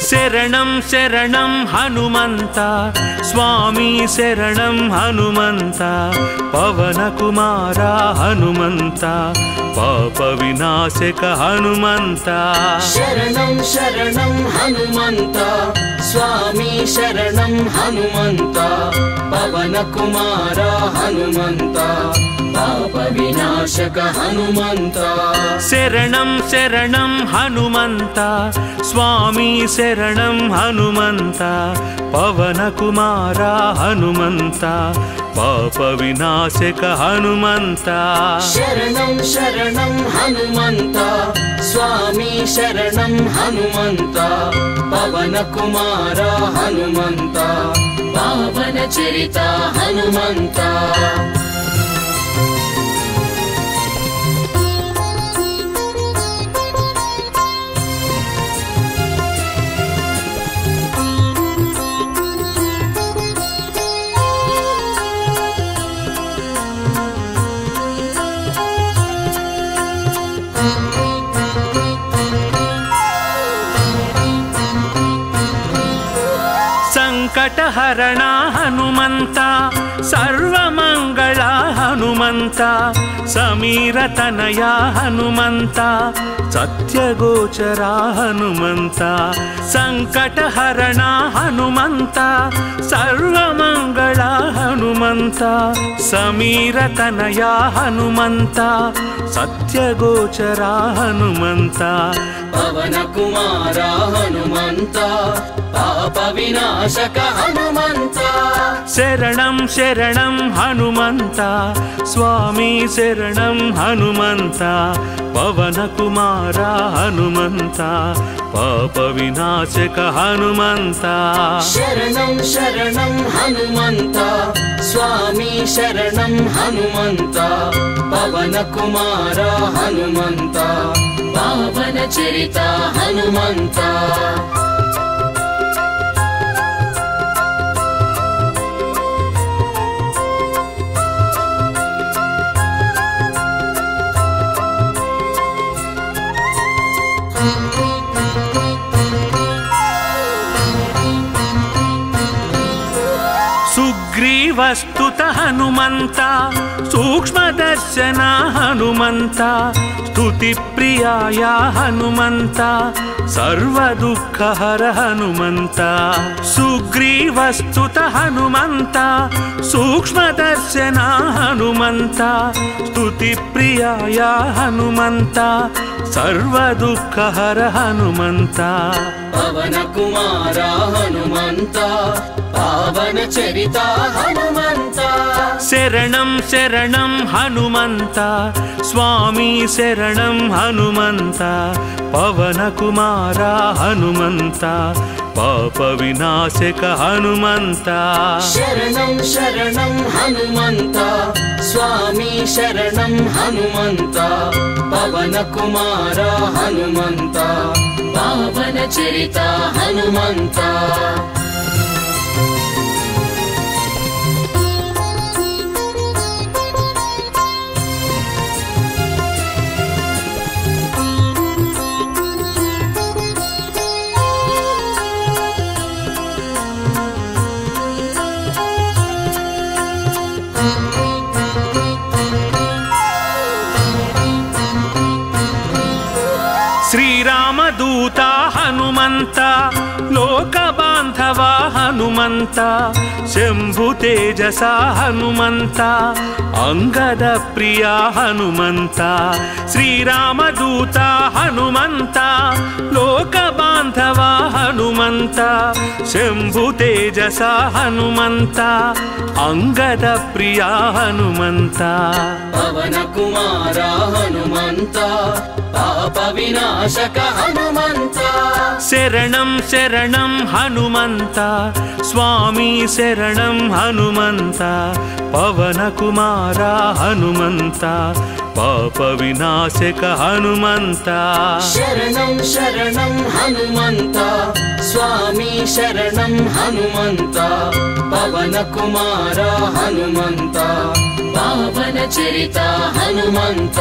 శరణం శరణం హనుమంత స్వామి శరణం హనుమంత పవన కుమార హనుమంత పాప వినాశక హనుమంత శరణం శరణం హనుమంత స్వామి శరణం హనుమంత పవన కుమార హనుమంత పాప వినాశక హనుమంత శరణం శరణం హనుమంత స్వామి శరణం హనుమంత పవన కుమార హనుమంత పాప వినాశక హనుమంత శరణం శరణం హనుమంత స్వామి శరణం హనుమంత పవన కుమార హనుమంత పావన చరిత హనుమంత సంకటహరణ హనుమంత సర్వమంగళ హనుమంత సమీరతనయ హనుమంత సత్యగోచర హనుమంత సంకటహరణ హనుమంత సర్వమంగళ హనుమంత సమీరతనయ హనుమంత సత్యగోచర హనుమంత పవన కుమార హనుమంత పాప వినాశక హనుమంత శరణం శరణం హనుమంత స్వామి శరణం హనుమంత పవన కుమార హనుమంత పాప వినాశక హనుమంత శరణం శరణం హనుమంత స్వామి శరణం హనుమంత పవన కుమార హనుమంత పావన చరిత హనుమంత సుగ్రీవస్తుత హనుమంత సూక్ష్మదర్శన హనుమంత స్తుతి ప్రియాయ హనుమంత సర్వదుఃఖహర హనుమంత సుగ్రీవస్తుత హనుమంత సూక్ష్మదర్శన హనుమంత స్తుతి ప్రియాయ హనుమంత సర్వదుఃఖహర హనుమంత పవన కుమార హనుమంత పావన చరిత హనుమంత శరణం శరణం హనుమంత స్వామి శరణం హనుమంత పవన కుమార హనుమంత పాప వినాశక హనుమంత శరణం శరణం హనుమంత స్వామి శరణం హనుమంత పవన కుమార హనుమంత పావన చరిత హనుమంత శ్రీరామదూత హనుమంత లోక బాంధవ హనుమంత శంభు తేజస హనుమంత అంగద ప్రియ హనుమంత శ్రీరామదూత హనుమంత లోక బాంధవ హనుమంత శంభు తేజస హనుమంత అంగద ప్రియ హనుమంత పవన కుమార హనుమంత పాప వినాశక హనుమంత శరణం శరణం హనుమంత స్వామి శరణం హనుమంత పవన కుమార హనుమంత పాప వినాశక హనుమంత శరణం శరణం హనుమంత స్వామి శరణం హనుమంత పవన కుమార హనుమంత పావన చరిత హనుమంత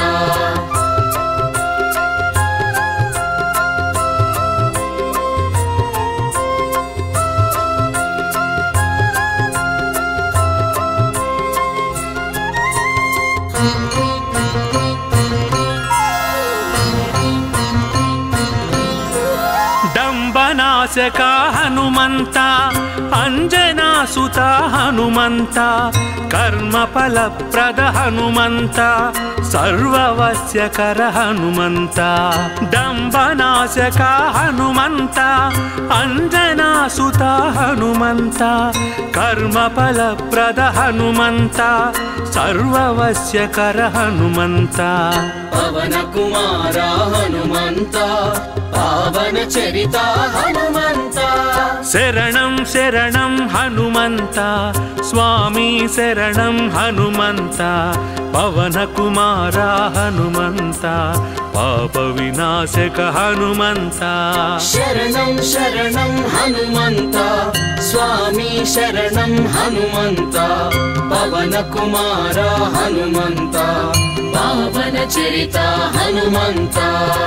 ನಾಶಕ ಹನುಮಂತ ಅಂಜನಾಸುತ ಹನುಮಂತ ಕರ್ಮಫಲಪ್ರದ ಹನುಮಂತ ಸರ್ವವಶ್ಯಕರ ಹನುಮಂತ ದಂಬನಾಶಕ ಹನುಮಂತ ಅಂಜನಾಸುತ ಹನುಮಂತ ಕರ್ಮಫಲಪ್ರದ ಹನುಮಂತ ಸರ್ವವಶ್ಯಕರ ಹನುಮಂತ ಪವನ ಕುಮಾರ ಹನುಮಂತ ಪಾವನ ಚರಿತ ಹನುಮಂತ ಶರಣಂ ಶರಣಂ ಹನುಮಂತ ಸ್ವಾಮಿ ಶರಣಂ ಹನುಮಂತ ಪವನ ಕುಮಾರ ಹನುಮಂತ ಪಾಪ ವಿನಾಶಕ ಹನುಮಂತ ಶರಣಂ ಶರಣಂ ಹನುಮಂತ ಸ್ವಾಮಿ ಶರಣಂ ಹನುಮಂತ ಪವನ ಕುಮಾರ ಹನುಮಂತ ಪಾವನ ಚರಿತ ಹನುಮಂತ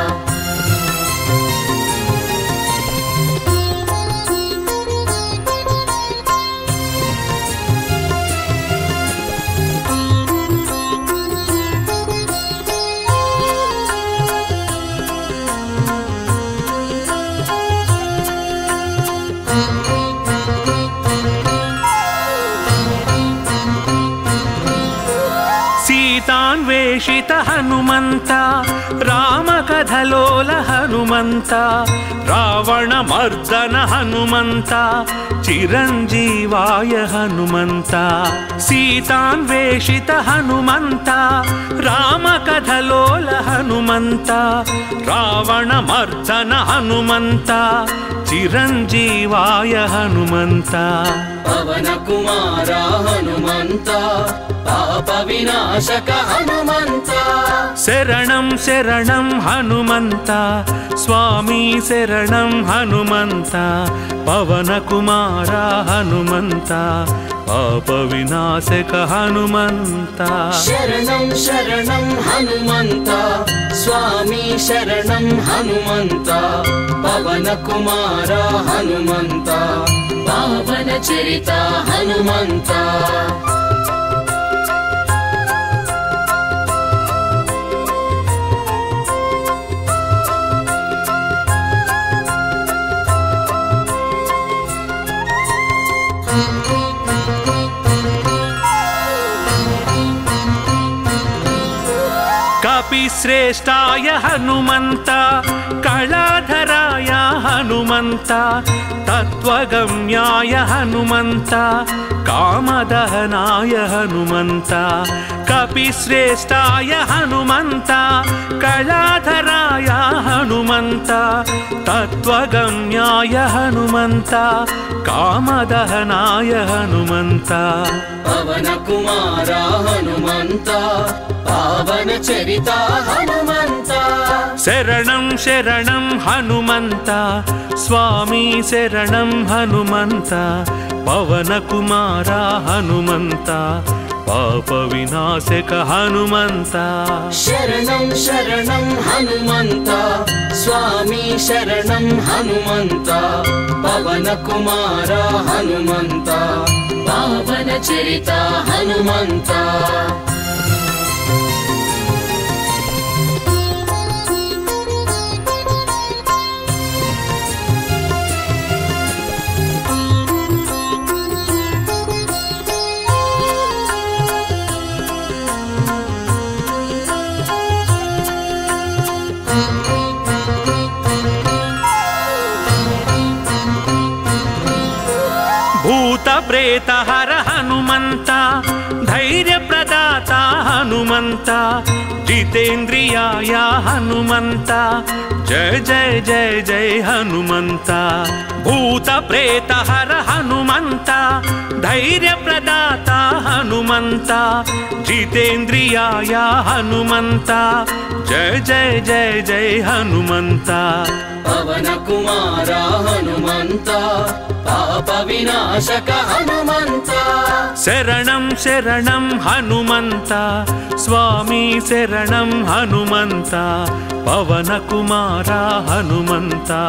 ಸೀತಾನ್ವೇಷಿತ ಹನುಮಂತ ರಾಮಕಥಲೋಲ ಹನುಮಂತ ರಾವಣ ಮರ್ದನ ಹನುಮಂತ ಚಿರಂಜೀವಾಯ ಹನುಮಂತ ಸೀತಾನ್ವೇಷಿತ ಹನುಮಂತ ರಾಮಕಥಲೋಲ ಹನುಮಂತ ರಾವಣ ಮರ್ದನ ಹನುಮಂತ ಚಿರಂಜೀವಾಯ ಹನುಮಂತ ಪವನ ಕುಮಾರ ಹನುಮಂತ ಪಾಪ ವಿನಾಶಕ ಹನುಮಂತ ಶರಣಂ ಶರಣಂ ಹನುಮಂತ ಸ್ವಾಮಿ ಶರಣಂ ಹನುಮಂತ ಪವನ ಕುಮಾರ ಹನುಮಂತ ಪಾಪ ವಿನಾಶಕ ಹನುಮಂತ ಶರಣಂ ಶರಣಂ ಹನುಮಂತ ಸ್ವಾಮಿ ಶರಣಂ ಹನುಮಂತ ಪವನ ಕುಮಾರ ಹನುಮಂತ ಪಾವನ ಚರಿತ ಹನುಮಂತ ಕಪಿಶ್ರೇಷ್ಠಾಯ ಹನುಮಂತ ಕಳಾಧರಾಯ ಹನುಮಂತ ತತ್ವಗಮ್ಯಾಯ ಹನುಮಂತ ಕಾಮದಹನಾಯ ಹನುಮಂತ ಕಪಿಶ್ರೇಷ್ಠಾಯ ಹನುಮಂತ ಕಳಾಧರಾಯ ಹನುಮಂತ ತತ್ವಗಮ್ಯಾಯ ಹನುಮಂತ ಕಾಮದಹನಾಯ ಹನುಮಂತ ಪವನ ಕುಮಾರ ಹನುಮಂತ ಪಾವನ ಚರಿತ ಹನುಮಂತ ಶರಣಂ ಶರಣಂ ಹನುಮಂತ ಸ್ವಾಮಿ ಶರಣಂ ಹನುಮಂತ ಪವನ ಕುಮಾರ ಹನುಮಂತ ಪಾಪ ವಿನಾಶಕ ಹನುಮಂತ ಶರಣಂ ಶರಣಂ ಹನುಮಂತ ಸ್ವಾಮಿ ಶರಣಂ ಹನುಮಂತ ಪವನ ಕುಮಾರ ಹನುಮಂತ ಪಾವನ ಚರಿತ ಹನುಮಂತ ಭೂತ ಪ್ರೇತ ಹರ ಹನುಮಂತ ಧೈರ್ಯ ಪ್ರದಾತ ಹನುಮಂತ ಜಿತೇಂದ್ರಿಯಾಯ ಹನುಮಂತ ಜಯ ಜಯ ಜಯ ಜಯ ಹನುಮಂತ ಭೂತ ಪ್ರೇತ ಹರ ಹನುಮಂತ ಧೈರ್ಯ ಪ್ರದಾತ ಹನುಮಂತ ಜಿತೇಂದ್ರಿಯಾಯ ಹನುಮಂತ ಜಯ ಜಯ ಜಯ ಜಯ ಹನುಮಂತ ಪವನ ಕುಮಾರ ಹನುಮಂತ ಪಾಪ ವಿನಾಶಕ ಹನುಮಂತ ಶರಣಂ ಶರಣಂ ಹನುಮಂತ ಸ್ವಾಮಿ ಶರಣಂ ಹನುಮಂತ ಪವನ ಕುಮಾರ ಹನುಮಂತ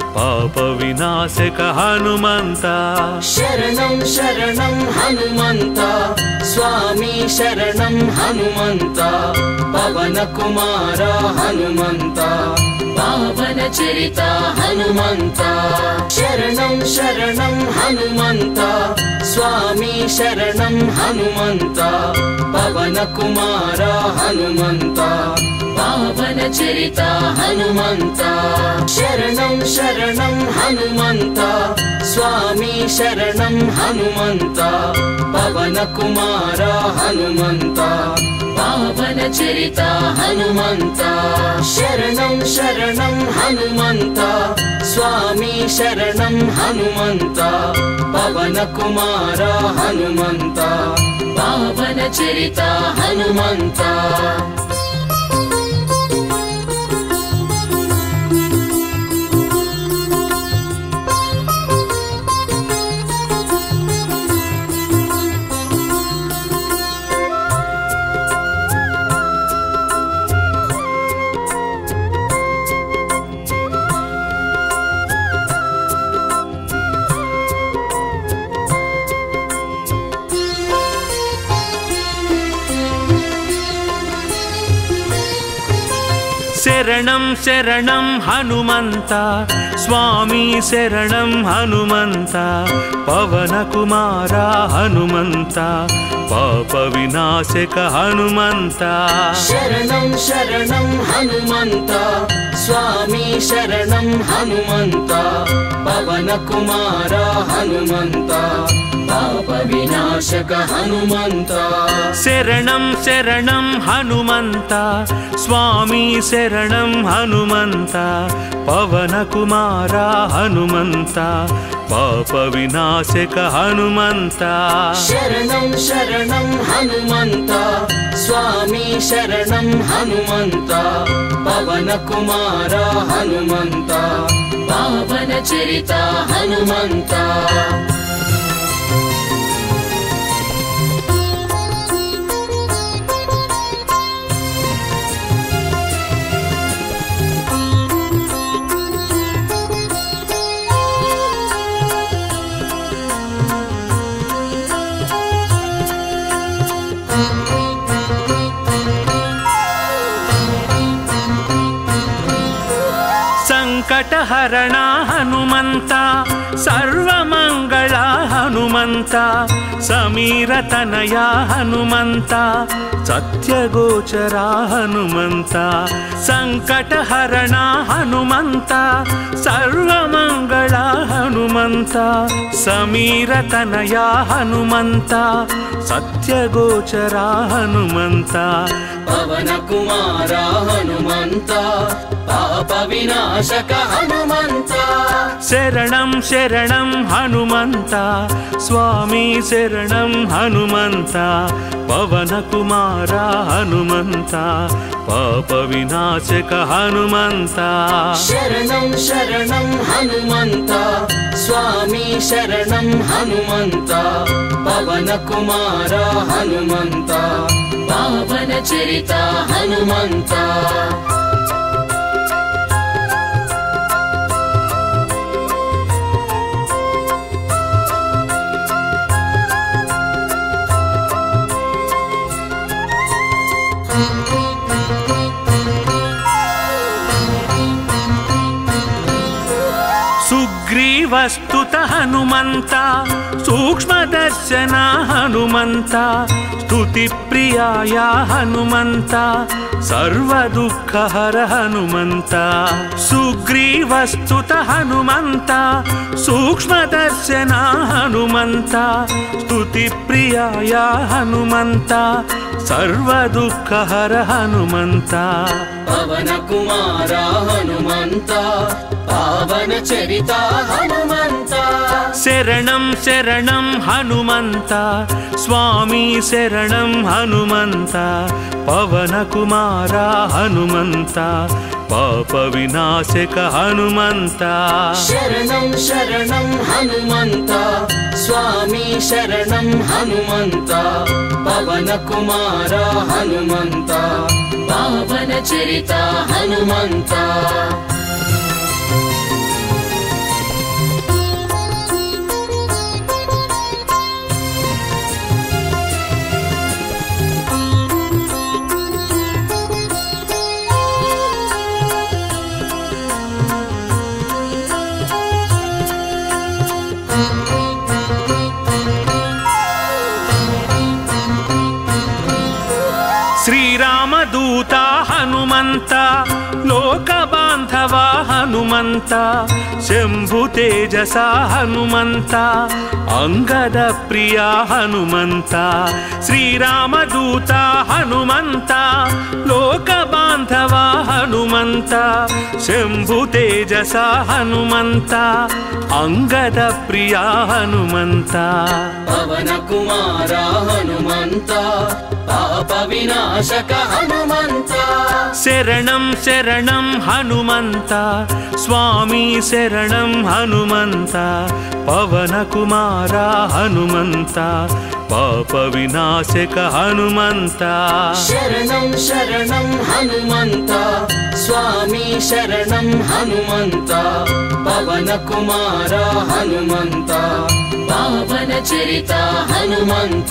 పాప వినాశక హనుమంత శరణం శరణం హనుమంత స్వామి శరణం హనుమంత పవన కుమార హనుమంత పావన చరిత హనుమంత శరణం శరణం హనుమంత స్వామి శరణం హనుమంత పవన కుమార హనుమంత పావన చరిత హనుమంత శరణం శరణం హనుమంత స్వామి శరణం హనుమంత పవన కుమార హనుమంత పావన చరిత హనుమంత శరణం శరణం హనుమంత స్వామి శరణం హనుమంత పవన కుమార హనుమంత పావన చరిత హనుమంత శరణం శరణం హనుమంత స్వామి శరణం హనుమంత పవన కుమార హనుమంత పాప వినాశక హనుమంత శరణం శరణం హనుమంత స్వామి శరణం హనుమంత పవన కుమార హనుమంత పాప వినాశక హనుమంత శరణం శరణం హనుమంత స్వామి శరణం హనుమంత పవన కుమార హనుమంత పాప వినాశక హనుమంత శరణం శరణం హనుమంత స్వామి శరణం హనుమంత పవన కుమార హనుమంత పావన చరిత హనుమంత సంకటహరణ హనుమంత సర్వమంగళ హనుమంత సమీరతనయ హనుమంత సత్యగోచర హనుమంత సంకటహరణ హనుమంత సర్వమంగళ హనుమంత సమీరతనయ హనుమంత సత్యగోచర హనుమంత పవన కుమార హనుమంత పాప వినాశక హనుమంత శరణం శరణం హనుమంత స్వామి శరణం హనుమంత పవన కుమార హనుమంత పాప వినాశక హనుమంత శరణం శరణం హనుమంత స్వామి శరణం హనుమంత పవన కుమార హనుమంత పావన చరిత హనుమంత సుగ్రీవస్తుత హనుమంత సూక్ష్మదర్శన హనుమంత స్తుతి ప్రియాయ హనుమంత సర్వదుఃఖహర హనుమంత సుగ్రీవస్తుత హనుమంత సూక్ష్మదర్శన హనుమంత స్తుతి ప్రియాయ హనుమంత సర్వదుఃఖహర హనుమంత పవన కుమార హనుమంత పావన చరిత హనుమంత శరణం శరణం హనుమంత స్వామి శరణం హనుమంత పవన కుమార హనుమంత పాప వినాశక హనుమంత శరణం శరణం హనుమంత స్వామి శరణం హనుమంత పవన కుమార హనుమంత పావన చరిత హనుమంత హనుమంత శంభు తేజస హనుమంత అంగద ప్రియ హనుమంత శ్రీరామదూత హనుమంత లోక బాంధవ హనుమంత శంభు తేజస హనుమంత అంగద ప్రియ హనుమంత పవన కుమార హనుమంత పాప వినాశక హనుమంత శరణం శరణం హనుమంత స్వామి శరణం హనుమంత పవన కుమార హనుమంత పాప వినాశక హనుమంత శరణం శరణం హనుమంత స్వామి శరణం హనుమంత పవన కుమార హనుమంత పావన చరిత హనుమంత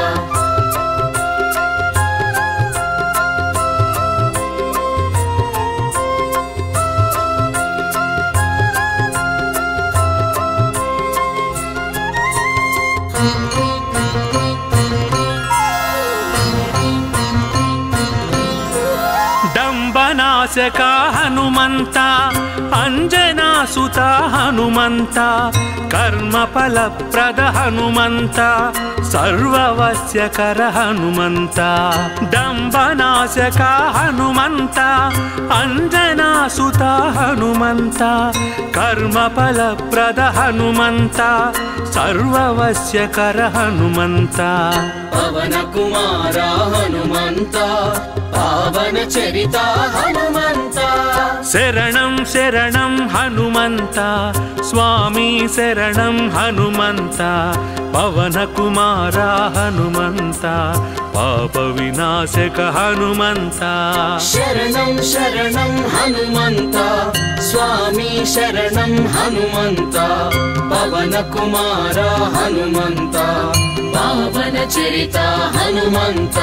డంబనాశక హనుమంత అంజనాసుత హనుమంత కర్మఫలప్రద హనుమంత సర్వవశ్యకర హనుమంత డంబనాశక హనుమంత అంజనాసుత హనుమంత కర్మఫలప్రద హనుమంత సర్వవశ్యకర హనుమంత పవన కుమార హనుమంత పావన చరిత హనుమంత శరణం శరణం హనుమంత స్వామి శరణం హనుమంత పవన కుమార హనుమంత పాప వినాశక హనుమంత శరణం శరణం హనుమంత స్వామి శరణం హనుమంత పవన కుమార హనుమంత పావన చరిత హనుమంత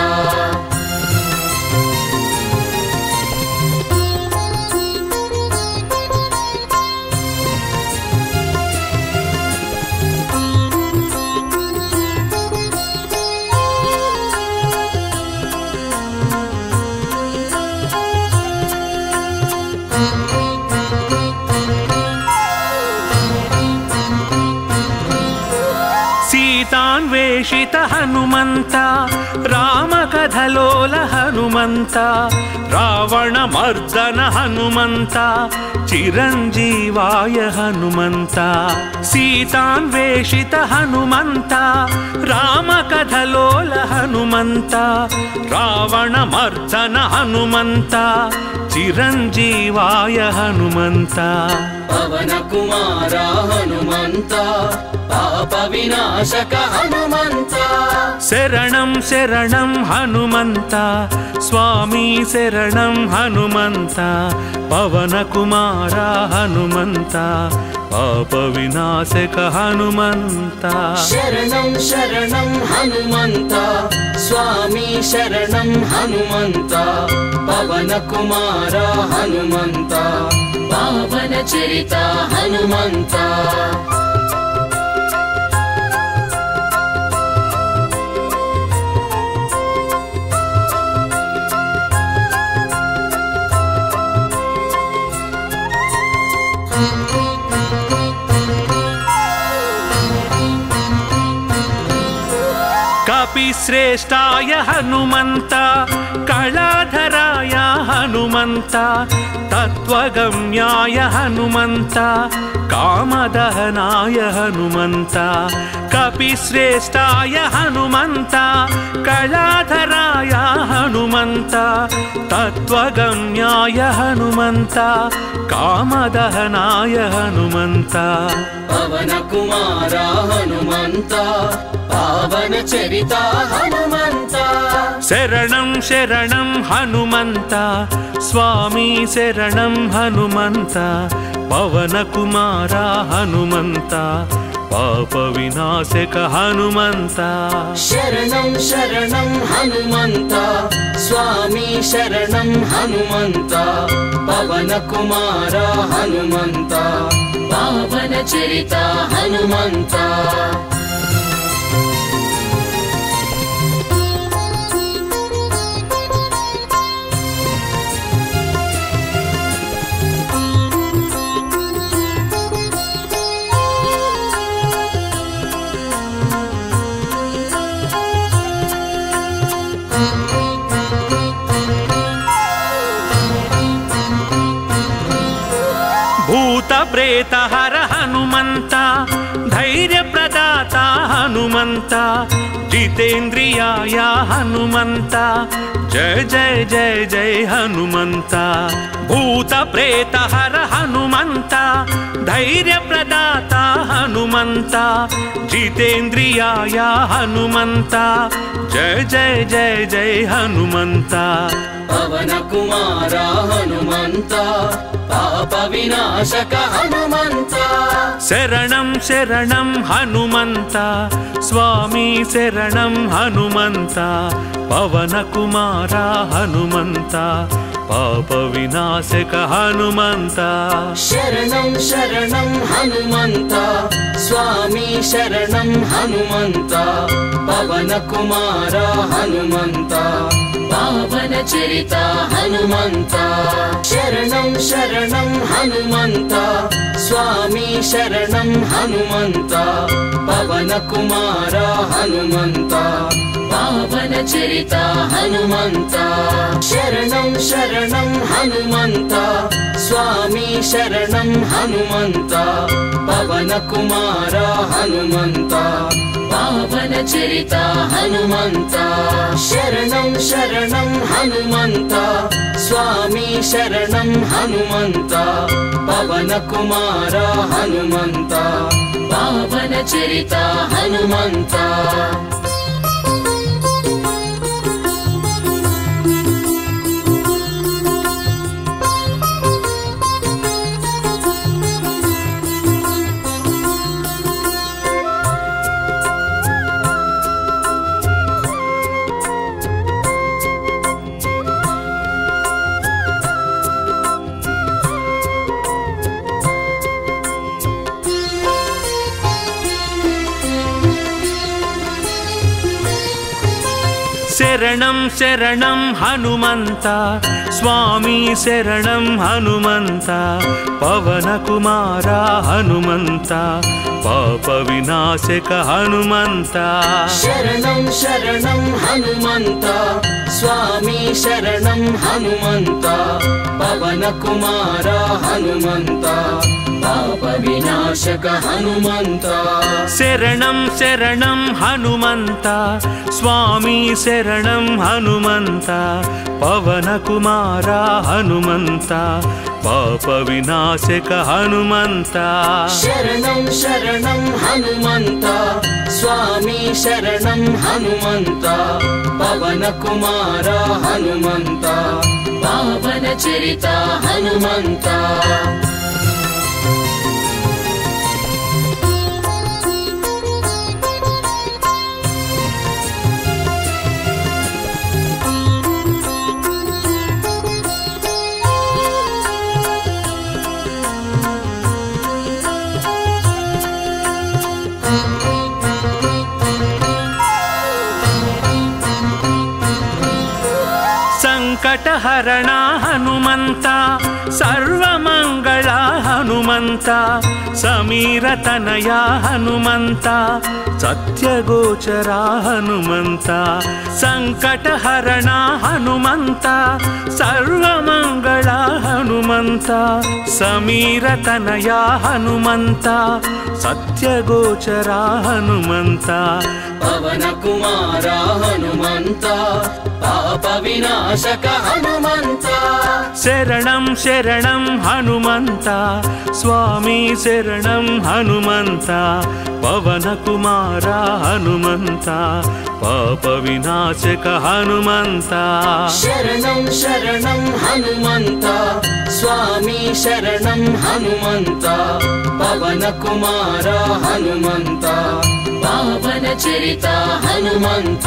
సీతాన్వేషిత హనుమంత రామకథలోల హనుమంత రావణమర్దన హనుమంత చిరంజీవాయ హనుమంత సీతాన్వేషిత హనుమంత రామకథలోల హనుమంత రావణమర్దన హనుమంత చిరంజీవాయ హనుమంత పవన కుమార హనుమంత పాప వినాశక హనుమంత శరణం శరణం హనుమంత స్వామి శరణం హనుమంత పవన కుమార హనుమంత పాప వినాశక హనుమంత శరణం శరణం హనుమంత స్వామి శరణం హనుమంత పవన కుమార హనుమంత పావన చరిత హనుమంత కపిశ్రేష్టాయ హనుమంత కళాధరాయ హనుమంత తత్వగమ్యాయ హనుమంత కామదహనాయ హనుమంత కపిశ్రేష్టాయ హనుమంత కళాధరాయ హనుమంత తత్వగమ్యాయ హనుమంత కామదహనాయ హనుమంత పవన కుమార హనుమంత పావన చరిత హనుమంత శరణం శరణం హనుమంత స్వామి శరణం హనుమంత పవన కుమార హనుమంత పాప వినాశక హనుమంత శరణం శరణం హనుమంత స్వామి శరణం హనుమంత పవన కుమార హనుమంత పావన చరిత హనుమంత భూత ప్రేత హర హనుమంత ధైర్య ప్రదాత హనుమంత జితేంద్రియాయ హనుమంత జయ జయ జయ జయ హనుమంత భూత ప్రేత హర హనుమంత ధైర్య ప్రదాత హనుమంత జితేంద్రియాయ హనుమంత జయ జయ జయ జయ హనుమంత పవన కుమార హనుమంత పాప వినాశక హనుమంత శరణం శరణం హనుమంత స్వామి శరణం హనుమంత పవన కుమార హనుమంత పాప వినాశక హనుమంత శరణం శరణం హనుమంత స్వామి శరణం హనుమంత పవన కుమార హనుమంత పావన చరిత హనుమంత శరణం శరణం హనుమంత స్వామి శరణం హనుమంత పవన కుమార హనుమంత పావన చరిత హనుమంత శరణం శరణం హనుమంత స్వామి శరణం హనుమంత పవన కుమార హనుమంత పావన చరిత హనుమంత శరణం శరణం హనుమంత స్వామి శరణం హనుమంత పవన కుమార హనుమంత పావన చరిత హనుమంత శరణం శరణం హనుమంత స్వామి శరణం హనుమంత పవన కుమార హనుమంత పాప వినాశక హనుమంత శరణం శరణం హనుమంత స్వామి శరణం హనుమంత పవన కుమార హనుమంత పాప వినాశక హనుమంత శరణం శరణం హనుమంత స్వామి శరణం హనుమంత పవన కుమార హనుమంత పాప వినాశక హనుమంత శరణం శరణం హనుమంత స్వామి శరణం హనుమంత పవన కుమార హనుమంత పావన చరిత హనుమంత సంకటహరణ హనుమంత సర్వమంగళ హనుమంత సమీరతనయ హనుమంత సత్యగోచర హనుమంత సంకటహరణ హనుమంత సర్వమంగళ హనుమంత సమీరతనయ హనుమంత సత్యగోచర హనుమంత పవన కుమార హనుమంత పాప వినాశక హనుమంత శరణం శరణం హనుమంత స్వామి శరణం హనుమంత పవన కుమార హనుమంత పాప వినాశక హనుమంత శరణం శరణం హనుమంత స్వామి శరణం హనుమంత పవన కుమార హనుమంత పావన చరిత హనుమంత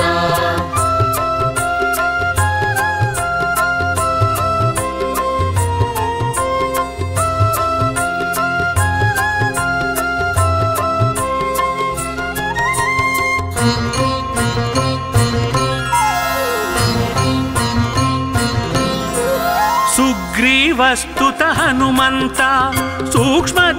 సుగ్రీవస్తుత హనుమంత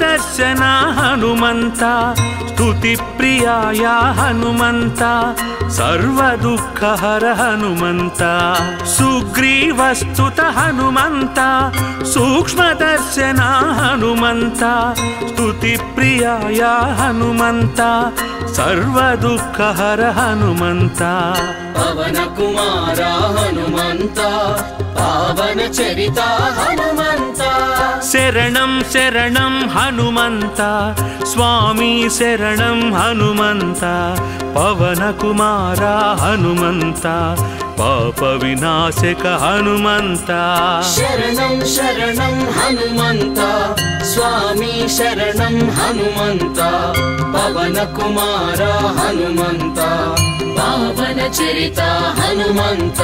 సూక్ష్మదర్శన హనుమంత స్తుతి ప్రియాయ హనుమంత सर्वदुःखहर हनुमन्त सुग्रीवस्तुत हनुमन्त सूक्ष्मदर्शन हनुमन्त स्तुतिप्रियाय हनुमन्त सर्वदुःखहर हनुमन्त पवनकुमार हनुमन्त पावनचरित हनुमन्त शरणं शरणं हनुमन्त स्वामी शरणं हनुमन्त पवनकुमार हनुमन्त पापविनाशक हनुमन्त शरणं शरणं हनुमन्त स्वामी शरणं हनुमन्त पवनकुमार हनुमन्त पावनचरित हनुमन्त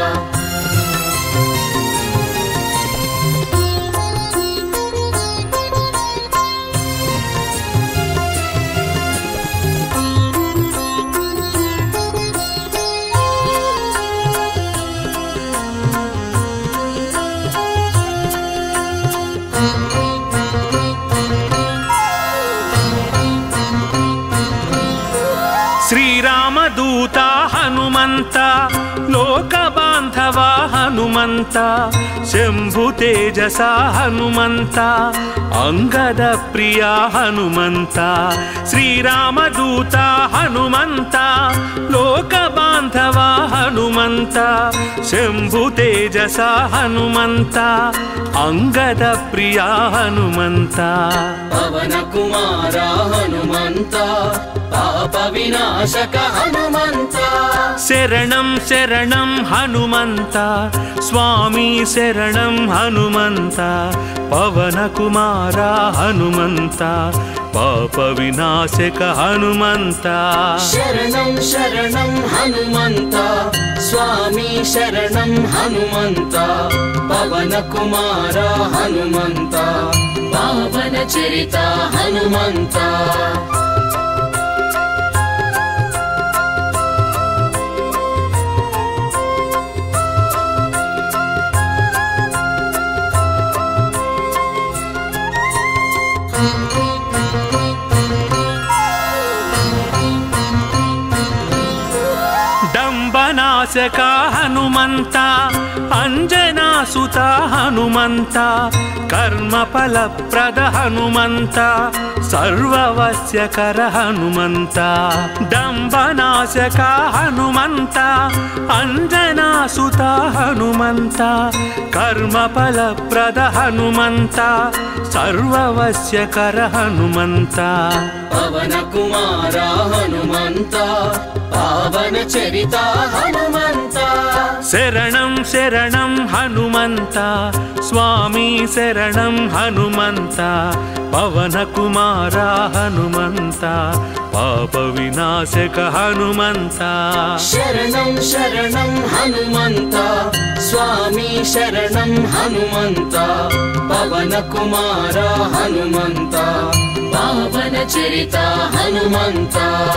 श्रीरामदूत हनुमन्त लोकबान्धव हनुमन्त शम्भुतेजस हनुमन्त अंगदप्रिय हनुमन्त श्रीरामदूत हनुमन्त लोकबान्धव हनुमन्त शम्भुतेजस हनुमन्त अंगदप्रिय हनुमन्त पवनकुमार हनुमन्त पापविनाशक हनुमन्त शरणं शरणं हनुमन्त स्वामी शरणं हनुमन्त पवनकुमार हनुमन्त पापविनाशक हनुमन्त शरणं शरणं हनुमन्त स्वामी शरणं हनुमन्त पवनकुमार हनुमन्त पावनचरित हनुमन्त डम्बनाशक हनुमन्त अंजनासुत हनुमन्त कर्मफलप्रद हनुमन्त सर्ववश्यकर हनुमन्त डम्बनाशक हनुमन्त अंजनासुत हनुमन्त कर्मफलप्रद हनुमन्त सर्ववश्यकर हनुमन्त पवनकुमार हनुमन्त पावनचरित हनुमन्त शरणं शरणं हनुमन्त स्वामी शरणं हनुमन्त पवनकुमार हनुमन्त पापविनाशक हनुमन्त शरणं शरणं हनुमन्त स्वामी शरणं हनुमन्त पवनकुमार हनुमन्त पावनचरित हनुमन्त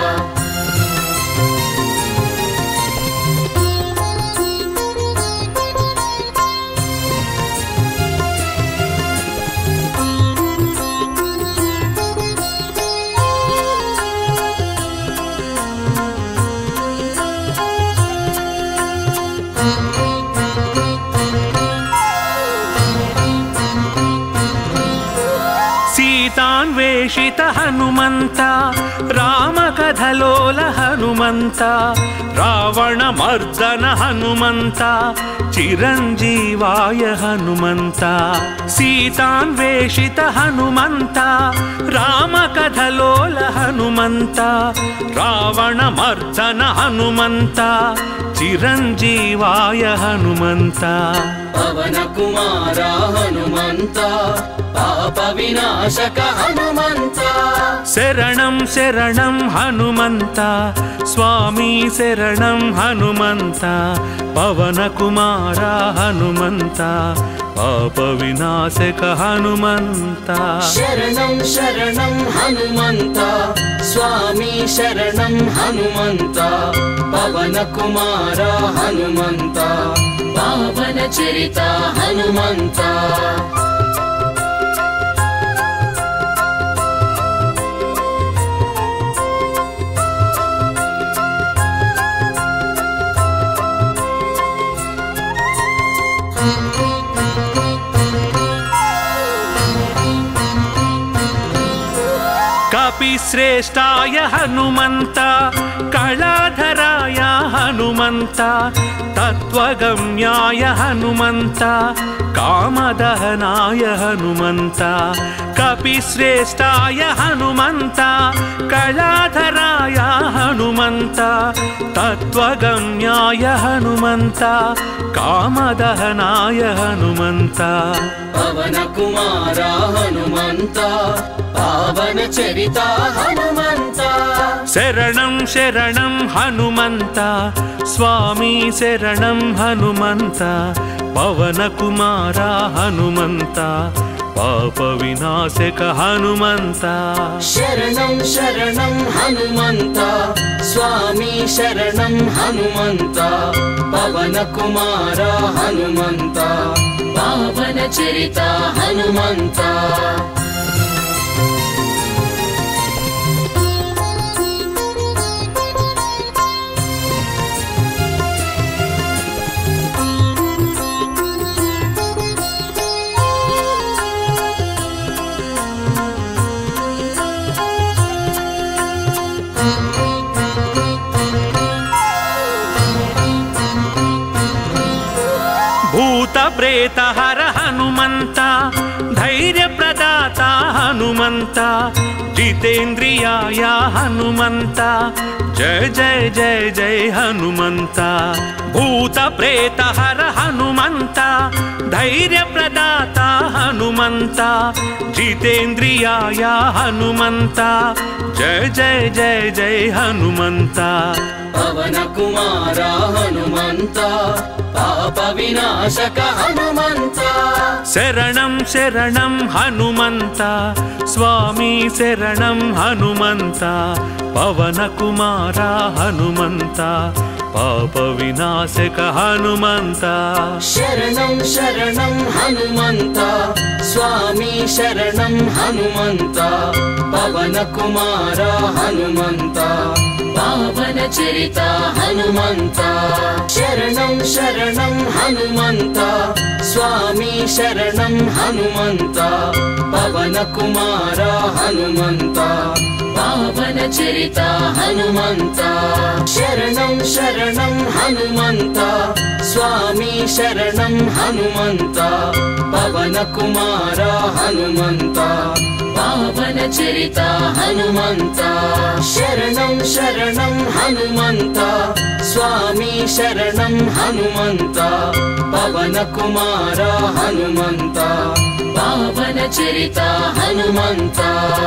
सीतान्वेषित हनुमन्त रामकथलोल हनुमन्त रावणमर्दन हनुमन्त चिरञ्जीवाय हनुमन्त सीतान्वेषित हनुमन्त रामकथलोल हनुमन्त रावणमर्दन हनुमन्त चिरञ्जीवाय हनुमन्त पवनकुमार हनुमन्त पापविनाशक हनुमन्त शरणं शरणं हनुमन्त स्वामी शरणं हनुमन्त पवनकुमार हनुमन्त पापविनाशक हनुमन्त शरणं शरणं हनुमन्त स्वामी शरणं हनुमन्त पवनकुमार हनुमन्त पावनचरित हनुमन्त कपिश्रेष्ठाय हनुमन्त कलाधराय हनुमन्त तत्त्वगम्याय हनुमन्त कामदहनाय हनुमन्त कपिश्रेष्ठाय हनुमन्त कलाधराय हनुमन्त तत्त्वगम्याय हनुमन्त कामदहनाय हनुमन्त पवनकुमार हनुमन्त पावनचरिता हनुमन्त शरणं शरणं हनुमन्त स्वामी शरणं हनुमन्त पवनकुमार हनुमन्त पापविनाशक हनुमन्त शरणं शरणं हनुमन्त स्वामी शरणं हनुमन्त पवनकुमार हनुमन्त पावनचरिता हनुमन्त भूतप्रेतहर हनुमन्त धैर्यप्रदाता हनुमन्त जितेन्द्रियाय हनुमन्त जय जय जय जय हनुमन्त भूतप्रेतहर हनुमन्त धैर्यप्रदाता हनुमन्त जितेन्द्रियाय हनुमन्त जय जय जय जय हनुमन्त पवनकुमार हनुमन्त पापविनाशक हनुमन्त शरणं शरणं हनुमन्त स्वामी शरणं हनुमन्त पवनकुमार हनुमन्त पापविनाशक हनुमन्त शरणं शरणं हनुमन्त स्वामी शरणं हनुमन्त पवनकुमार हनुमन्त पावनचरिता हनुमन्त शरणं शरणं हनुमन्त स्वामी शरणं हनुमन्त पवनकुमार हनुमन्त पावनचरिता हनुमन्त शरणं शरणं हनुमन्त स्वामी शरणं हनुमन्त पवनकुमार हनुमन्त पावनचरिता हनुमन्त शरणं शरणं हनुमन्त स्वामी शरणं हनुमन्त पवनकुमार हनुमन्त पावनचरिता हनुमन्त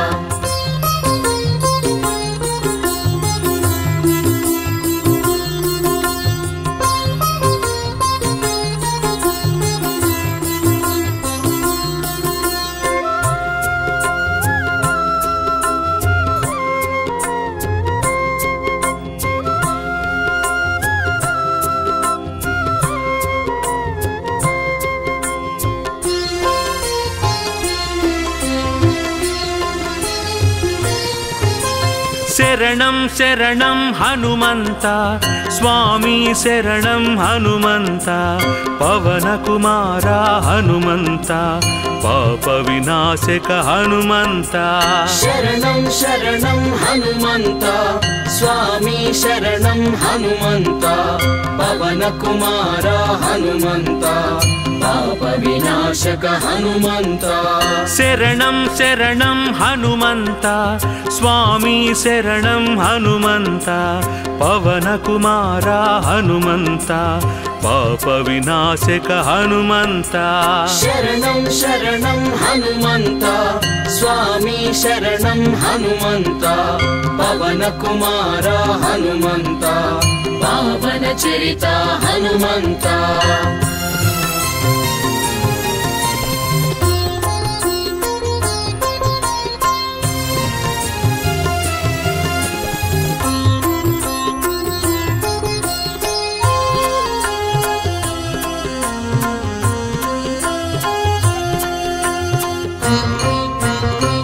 शरणं शरणं हनुमन्त स्वामी शरणं हनुमन्त पवनकुमार हनुमन्त पापविनाशक हनुमन्त शरणं शरणं हनुमन्त स्वामी शरणं हनुमन्त पवनकुमार हनुमन्त पापविनाशक हनुमन्त शरणं शरणं हनुमन्त स्वामी शरणं हनुमन्त पवनकुमार हनुमन्त पापविनाशक हनुमन्त शरणं शरणं हनुमन्त स्वामी शरणं हनुमन्त पवनकुमार हनुमन्त पावनचरिता हनुमन्त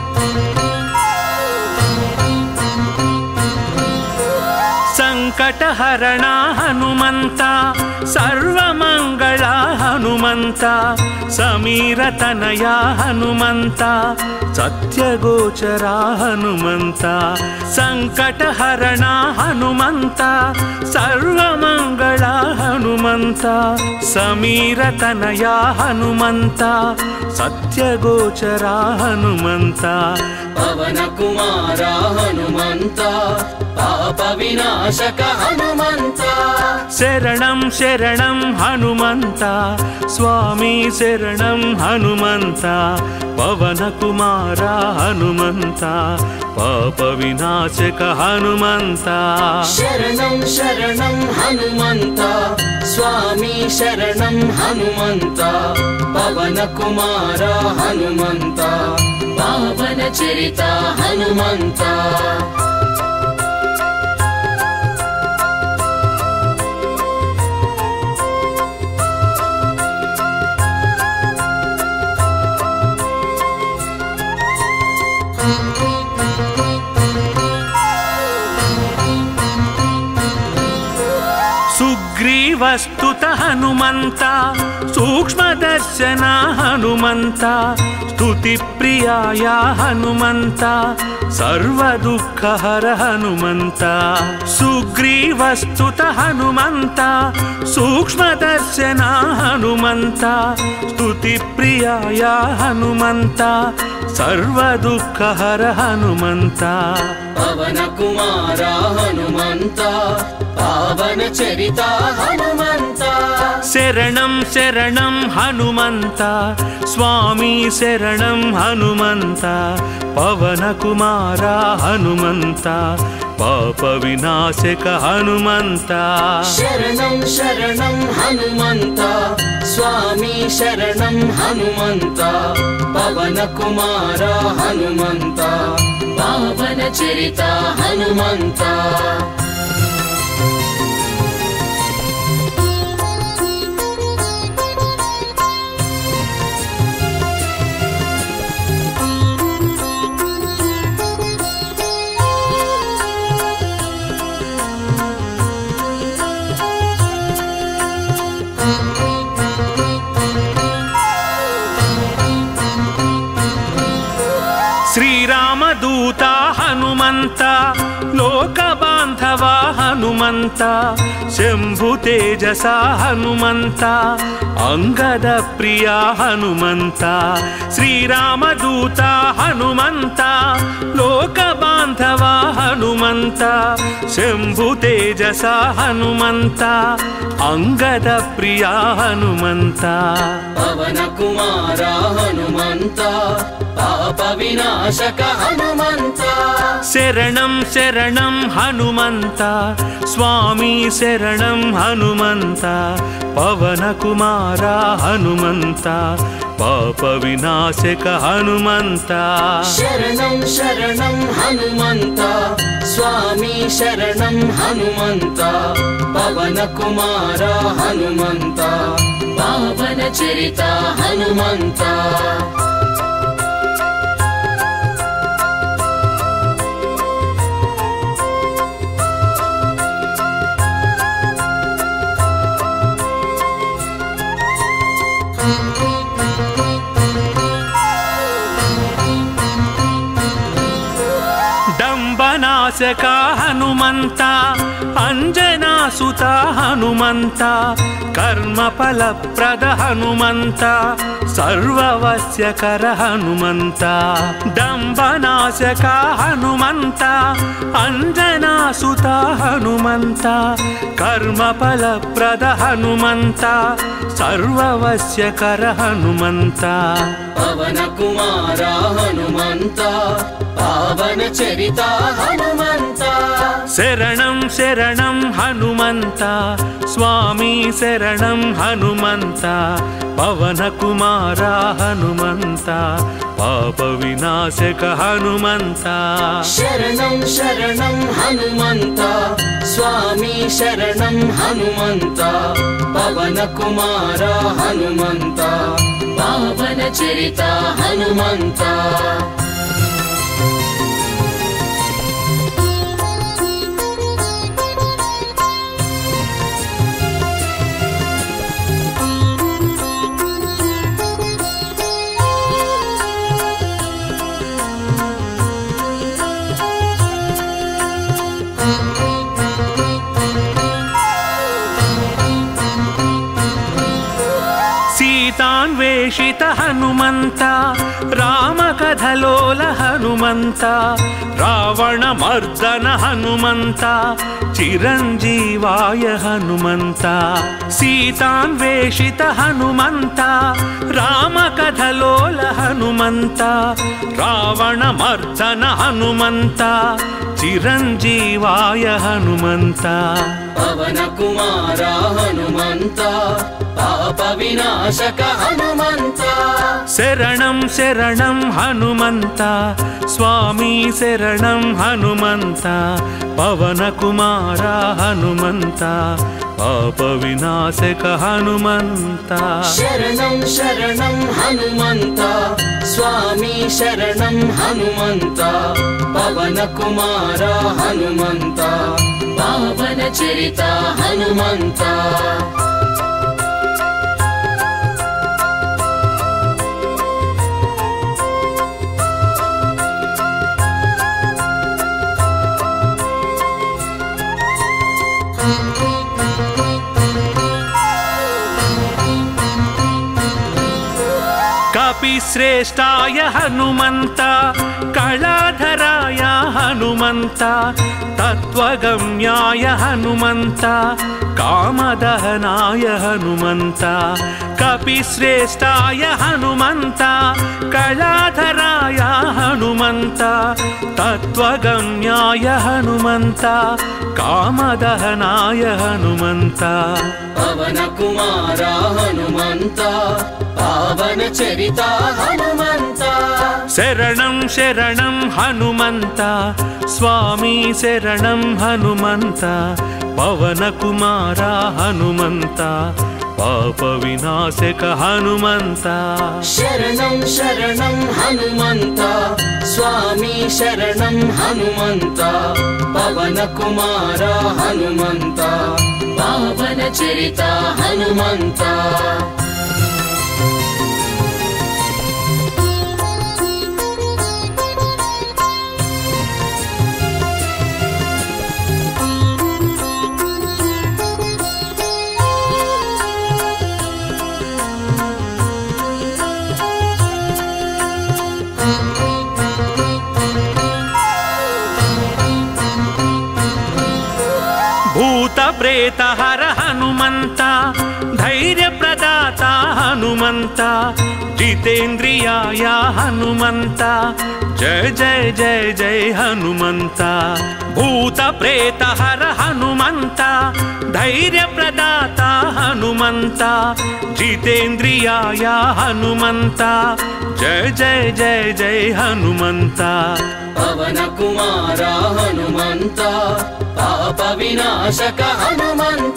संकट ಸಂಕಟಹರಣ ಹನುಮಂತ ಸರ್ವಮಂಗಳ ಹನುಮಂತ ಸಮೀರತನಯ ಹನುಮಂತ ಸತ್ಯಗೋಚರ ಹನುಮಂತ ಸಂಕಟಹರಣ ಹನುಮಂತ ಸರ್ವಮಂಗಳ ಹನುಮಂತ ಸಮೀರತನಯ ಹನುಮಂತ ಸತ್ಯಗೋಚರ ಹನುಮಂತ ಪವನ ಕುಮಾರ ಹನುಮಂತ ಪಾಪ ವಿನಾಶಕ ಹನುಮಂತ ಶರಣಂ ಶರಣಂ ಹನುಮಂತ ಸ್ವಾಮಿ ಶರಣಂ ಹನುಮಂತ ಪವನ ಕುಮಾರ ಹನುಮಂತ ಪಾಪ ವಿನಾಶಕ ಹನುಮಂತ ಶರಣಂ ಶರಣಂ ಹನುಮಂತ ಸ್ವಾಮಿ ಶರಣಂ ಹನುಮಂತ ಪವನ ಕುಮಾರ ಹನುಮಂತ ಪಾವನ ಚರಿತ ಹನುಮಂತ ಸುಗ್ರೀವಸ್ತುತ ಹನುಮಂತ ಸೂಕ್ಷ್ಮದರ್ಶನ ಹನುಮಂತ ಸ್ತುತಿ ಪ್ರಿಯಾಯ ಹನುಮಂತ ಸರ್ವದುಃಖಹರ ಹನುಮಂತ ಸುಗ್ರೀವಸ್ತುತ ಹನುಮಂತ ಸೂಕ್ಷ್ಮದರ್ಶನ ಹನುಮಂತ ಸ್ತುತಿ ಪ್ರಿಯಾಯ ಹನುಮಂತ ಸರ್ವದುಃಖಹರ ಹನುಮಂತ ಪವನ ಕುಮಾರ ಹನುಮಂತ ಪಾವನ ಚರಿತ ಹನುಮಂತ ಶರಣಂ ಶರಣಂ ಹನುಮಂತ ಸ್ವಾಮಿ ಶರಣಂ ಹನುಮಂತ ಪವನ ಕುಮಾರ ಹನುಮಂತ ಪಾಪ ವಿನಾಶಕ ಹನುಮಂತ ಶರಣಂ ಶರಣಂ ಹನುಮಂತ ಸ್ವಾಮಿ ಶರಣಂ ಹನುಮಂತ ಪವನ ಕುಮಾರ ಹನುಮಂತ ಪಾವನ ಚರಿತ ಹನುಮಂತ ಶ್ರೀರಾಮದೂತ ಹನುಮಂತ ಲೋಕ ಬಾಂಧವ ಹನುಮಂತ ಶಂಭು ತೇಜಸ ಹನುಮಂತ ಅಂಗದ ಪ್ರಿಯ ಹನುಮಂತ ಶ್ರೀರಾಮದೂತ ಹನುಮಂತ ಲೋಕ ಬಾಂಧವ ಹನುಮಂತ ಶಂಭು ತೇಜಸ ಹನುಮಂತ ಅಂಗದ ಪ್ರಿಯ ಹನುಮಂತ ಪವನ ಕುಮಾರ ಹನುಮಂತ ಪಾಪ ವಿನಾಶಕ ಹನುಮಂತ ಶರಣಂ ಶರಣಂ ಹನುಮಂತ ಸ್ವಾಮಿ ಶರಣಂ ಹನುಮಂತ ಪವನ ಕುಮಾರ ಹನುಮಂತ ಪಾಪ ವಿನಾಶಕ ಹನುಮಂತ ಶರಣಂ ಶರಣಂ ಹನುಮಂತ ಸ್ವಾಮಿ ಶರಣಂ ಹನುಮಂತ ಪವನ ಕುಮಾರ ಹನುಮಂತ ಪಾವನ ಚರಿತ ಹನುಮಂತ ದಂಬನಾಶಕ ಹನುಮಂತ ಅಂಜನಾಸುತ ಹನುಮಂತ ಕರ್ಮಫಲಪ್ರದ ಹನುಮಂತ ಸರ್ವವಶ್ಯಕರ ಹನುಮಂತ ದಂಬನಾಶಕ ಹನುಮಂತ ಅಂಜನಾಸುತ ಹನುಮಂತ ಕರ್ಮಫಲಪ್ರದ ಹನುಮಂತ ಸರ್ವವಶ್ಯಕರ ಹನುಮಂತ ಪವನ ಕುಮಾರ ಹನುಮಂತ ಪಾವನ ಚರಿತ ಹನುಮಂತ ಶರಣಂ ಶರಣಂ ಹನುಮಂತ ಸ್ವಾಮಿ ಶರಣಂ ಹನುಮಂತ ಪವನ ಕುಮಾರ ಹನುಮಂತ ಪಾಪ ವಿನಾಶಕ ಹನುಮಂತ ಶರಣಂ ಶರಣಂ ಹನುಮಂತ ಸ್ವಾಮಿ ಶರಣಂ ಹನುಮಂತ ಪವನ ಕುಮಾರ ಹನುಮಂತ ಪಾವನ ಚರಿತ ಹನುಮಂತ హనుమంత రామకథలోల హనుమంత రావణ మర్దన హనుమంత చిరంజీవాయ హనుమంత సీతాన్వేషిత హనుమంత రామకథలోల హనుమంత రావణ మర్దన హనుమంత చిరంజీవాయ హనుమంత పవన కుమార హనుమంత పాప వినాశక హనుమంత శరణం శరణం హనుమంత స్వామి శరణం హనుమంత పవన కుమార హనుమంత పాప వినాశక హనుమంత శరణం శరణం హనుమంత స్వామి శరణం హనుమంత పవన కుమార హనుమంత పావన చరిత హనుమంత కపిశ్రేష్టాయ హనుమంత కళాధరాయ హనుమంత తత్వగమ్యాయ హనుమంత కామదహనాయ హనుమంత కపిశ్రేష్టాయ హనుమంత కళాధరాయ హనుమంత తత్వగమ్యాయ హనుమంత కామదహనాయ హనుమంత పవన కుమార హనుమంత పావన చరిత హనుమంత శరణం శరణం హనుమంత స్వామి శరణం హనుమంత పవన కుమార హనుమంత పాప వినాశక హనుమంత శరణం శరణం హనుమంత స్వామి శరణం హనుమంత పవన కుమార హనుమంత పావన చరిత హనుమంత భూత ప్రేత హర హనుమంత ధైర్య ప్రదాత హనుమంత జితేంద్రియాయ హనుమంత జయ జయ జయ జయ హనుమంత భూత ప్రేత హర హనుమంత ధైర్య ప్రదాత హనుమంత జితేంద్రియాయ హనుమంత జయ జయ జయ జయ హనుమంత పవన కుమార హనుమంత పాప వినాశక హనుమంత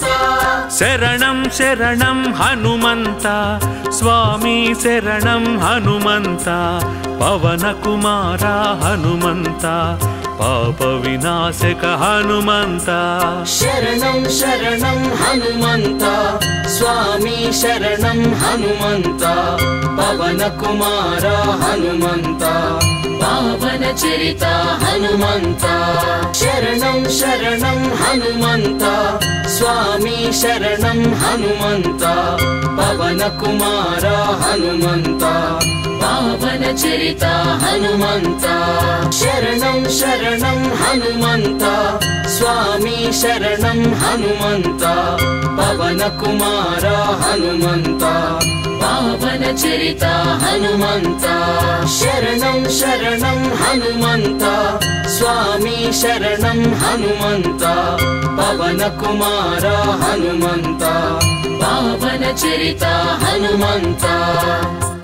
శరణం శరణం హనుమంత స్వామి శరణం హనుమంత పవన కుమార హనుమంత పాప వినాశక హనుమంత శరణం శరణం హనుమంత స్వామి శరణం హనుమంత పవన కుమార హనుమంత పావన చరిత హనుమంత శరణం శరణం హనుమంత స్వామి శరణం హనుమంత పవన కుమార హనుమంత పావన చరిత హనుమంత శరణం శరణం హనుమంత స్వామి శరణం హనుమంత పవన కుమార హనుమంత పావన చరిత హనుమంత శరణం శరణం హనుమంత స్వామి శరణం హనుమంత పవన కుమార హనుమంత పావన చరిత హనుమంత